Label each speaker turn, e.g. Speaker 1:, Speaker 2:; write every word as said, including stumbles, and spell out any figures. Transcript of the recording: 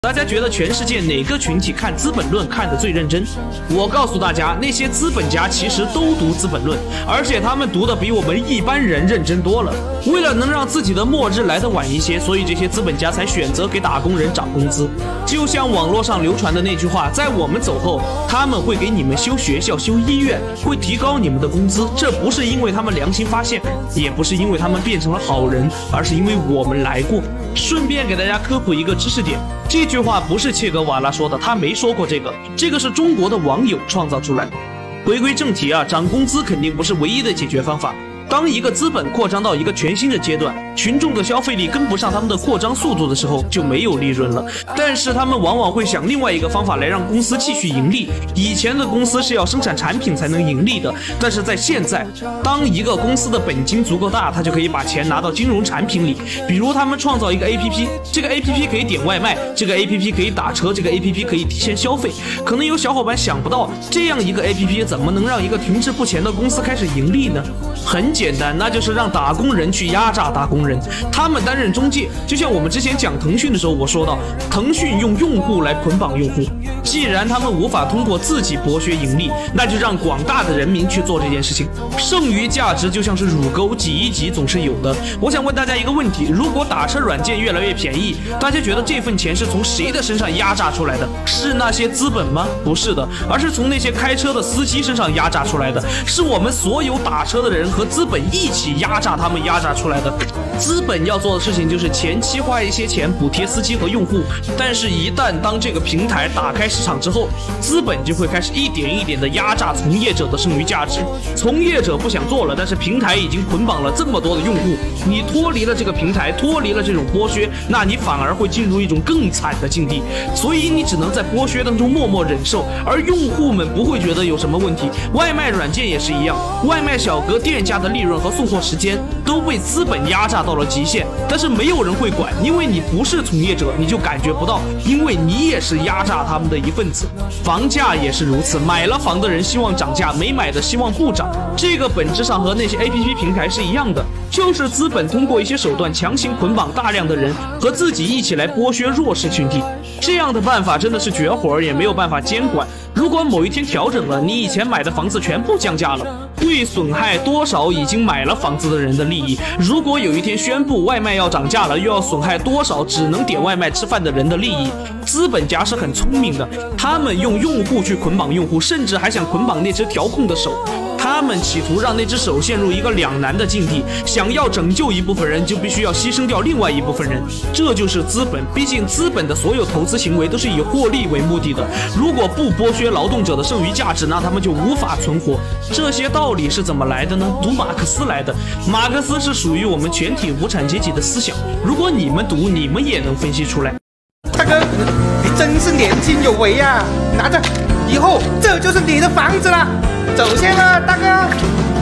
Speaker 1: 大家觉得全世界哪个群体看《资本论》看得最认真？我告诉大家，那些资本家其实都读《资本论》，而且他们读的比我们一般人认真多了。为了能让自己的末日来得晚一些，所以这些资本家才选择给打工人涨工资。就像网络上流传的那句话，在我们走后，他们会给你们修学校、修医院，会提高你们的工资。这不是因为他们良心发现，也不是因为他们变成了好人，而是因为我们来过。顺便给大家科普一个知识点，这句话不是切格瓦拉说的，他没说过这个，这个是中国的网友创造出来的。回归正题啊，涨工资肯定不是唯一的解决方法。当一个资本扩张到一个全新的阶段，群众的消费力跟不上他们的扩张速度的时候，就没有利润了。但是他们往往会想另外一个方法来让公司继续盈利。以前的公司是要生产产品才能盈利的，但是在现在，当一个公司的本金足够大，他就可以把钱拿到金融产品里。比如他们创造一个 A P P， 这个 A P P 可以点外卖，这个 A P P 可以打车，这个 A P P 可以提前消费。可能有小伙伴想不到，这样一个 A P P 怎么能让一个停滞不前的公司开始盈利呢？很简单，那就是让打工人去压榨打工人，他们担任中介。就像我们之前讲腾讯的时候，我说到腾讯用用户来捆绑用户，既然他们无法通过自己剥削盈利，那就让广大的人民去做这件事情。剩余价值就像是乳沟，挤一挤总是有的。我想问大家一个问题，如果打车软件越来越便宜，大家觉得这份钱是从谁的身上压榨出来的？是那些资本吗？不是的，而是从那些开车的司机身上压榨出来的，是我们所有打车的人和资本一起压榨他们压榨出来的。资本要做的事情就是前期花一些钱补贴司机和用户，但是一旦当这个平台打开市场之后，资本就会开始一点一点的压榨从业者的剩余价值。从业者不想做了，但是平台已经捆绑了这么多的用户，你脱离了这个平台，脱离了这种剥削，那你反而会进入一种更惨的境地。所以你只能在剥削当中默默忍受，而用户们不会觉得有什么问题。外卖软件也是一样，外卖小哥店家的利润和送货时间都被资本压榨到了极限，但是没有人会管，因为你不是从业者，你就感觉不到，因为你也是压榨他们的一份子。房价也是如此，买了房的人希望涨价，没买的希望不涨，这个本质上和那些 A P P 平台是一样的，就是资本通过一些手段强行捆绑大量的人和自己一起来剥削弱势群体。这样的办法真的是绝活，也没有办法监管。如果某一天调整了，你以前买的房子全部降价了，会损害多少已经买了房子的人的利益？如果有一天宣布外卖要涨价了，又要损害多少只能点外卖吃饭的人的利益？资本家是很聪明的，他们用用户去捆绑用户，甚至还想捆绑那只调控的手。他们企图让那只手陷入一个两难的境地，想要拯救一部分人，就必须要牺牲掉另外一部分人，这就是资本。毕竟资本的所有投资行为都是以获利为目的的，如果不剥削劳动者的剩余价值，那他们就无法存活。这些道理是怎么来的呢？读马克思来的。马克思是属于我们全体无产阶级的思想，如果你们读，你们也能分析出来。
Speaker 2: 大哥，你真是年轻有为啊！拿着，以后这就是你的房子了。走先了，大哥。